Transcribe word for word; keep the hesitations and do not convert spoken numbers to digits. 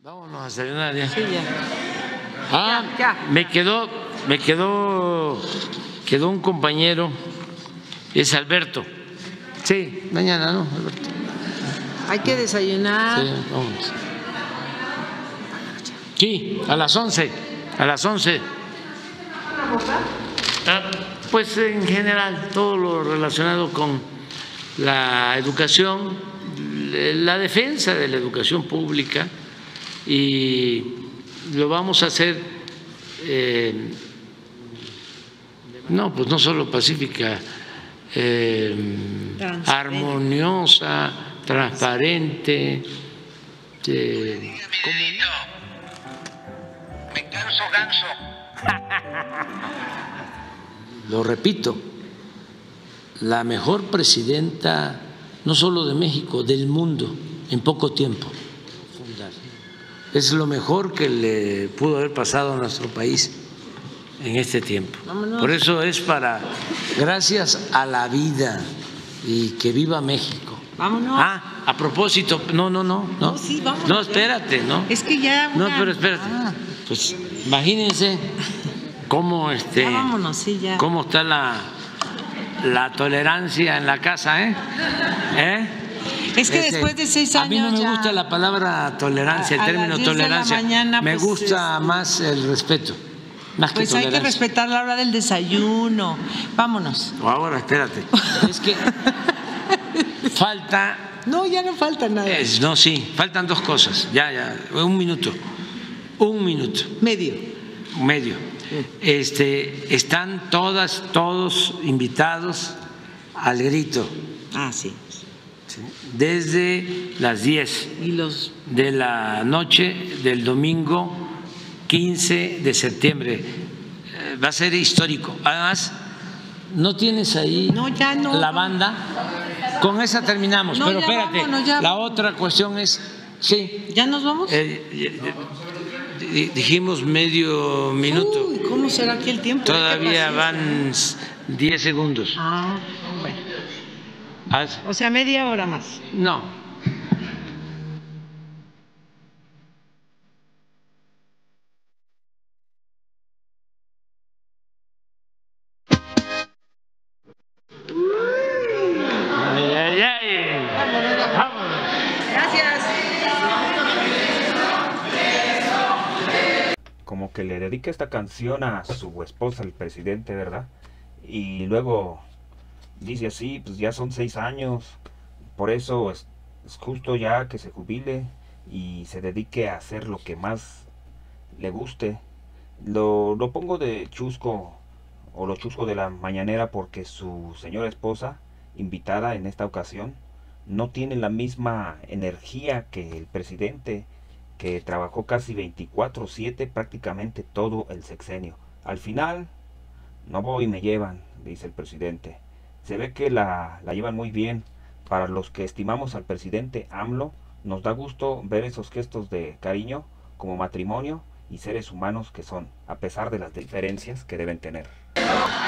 Vámonos a desayunar ya. Sí, ya. Ah, Ya, ya. me quedó, me quedó, quedó un compañero, es Alberto. Sí, mañana, ¿no, Alberto? Hay que desayunar. Sí, vámonos. Sí, a las once, a las once. Ah, pues en general, todo lo relacionado con la educación, la defensa de la educación pública, y lo vamos a hacer, eh, no, pues no solo pacífica, eh, Transparente. armoniosa, transparente. Eh, Me canso ganso. Lo repito, la mejor presidenta no solo de México, del mundo, en poco tiempo. Es lo mejor que le pudo haber pasado a nuestro país en este tiempo. Vámonos. Por eso es para, gracias a la vida, y que viva México. Vámonos. Ah, a propósito, no, no, no, no. No, sí, vámonos, No, ya. espérate, ¿no? Es que ya. No, una- pero espérate. Ah, Pues imagínense cómo este ya vámonos, sí, ya. cómo está la la tolerancia en la casa, ¿eh? ¿Eh? Es que Este, después de seis a mí no años me ya- gusta la palabra tolerancia, el A- a término las diez de la tolerancia. mañana, me pues, gusta este, más el respeto, más Pues que hay que tolerancia. respetar la hora del desayuno. Vámonos. O ahora, espérate. Es que falta, No, ya no falta nada. es, no, sí, faltan dos cosas. Ya, ya, un minuto, un minuto. Medio. medio. Este, están todas, todos invitados al grito, Ah, sí. ¿sí? Desde las diez Y los. de la noche del domingo quince de septiembre. Eh, Va a ser histórico. Además, ¿no tienes ahí No, ya no. la banda? Con esa terminamos, No, pero ya espérate, vámonos, ya. la otra cuestión es, sí, ¿Ya nos vamos? eh, di- dijimos medio minuto. Uy, ¿cómo será aquí el tiempo? Todavía Qué van diez segundos. Ah, bueno. Haz- O sea, media hora más. No. Ay, ay, ay. Vámonos. Gracias. Como que le dedica esta canción a su esposa, el presidente, ¿verdad? Y luego dice así, pues ya son seis años, por eso es, es justo ya que se jubile y se dedique a hacer lo que más le guste. Lo, lo pongo de chusco, o lo chusco de la mañanera, porque su señora esposa, invitada en esta ocasión, no tiene la misma energía que el presidente, que trabajó casi veinticuatro siete prácticamente todo el sexenio. Al final, no voy y me llevan, dice el presidente. Se ve que la, la llevan muy bien. Para los que estimamos al presidente AMLO, nos da gusto ver esos gestos de cariño como matrimonio y seres humanos que son, a pesar de las diferencias que deben tener.